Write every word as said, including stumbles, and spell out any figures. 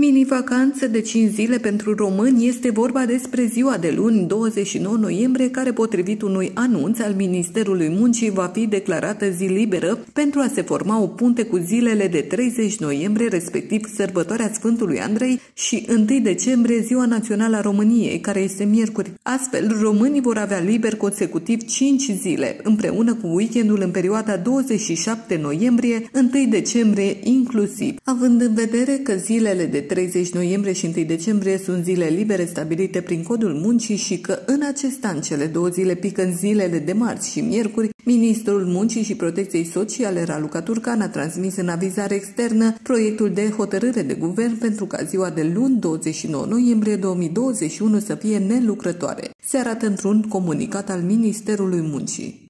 Mini-vacanță de cinci zile pentru români. Este vorba despre ziua de luni, douăzeci și nouă noiembrie, care, potrivit unui anunț al Ministerului Muncii, va fi declarată zi liberă pentru a se forma o punte cu zilele de treizeci noiembrie, respectiv sărbătoarea Sfântului Andrei, și întâi decembrie, Ziua Națională a României, care este miercuri. Astfel, românii vor avea liber consecutiv cinci zile, împreună cu weekendul în perioada douăzeci și șapte noiembrie, întâi decembrie inclusiv. Având în vedere că zilele de treizeci noiembrie și întâi decembrie sunt zile libere stabilite prin Codul Muncii și că în acest an cele două zile pică în zilele de marți și miercuri, Ministrul Muncii și Protecției Sociale, Raluca Turcan, a transmis în avizare externă proiectul de hotărâre de guvern pentru ca ziua de luni, douăzeci și nouă noiembrie două mii douăzeci și unu, să fie nelucrătoare. Se arată într-un comunicat al Ministerului Muncii.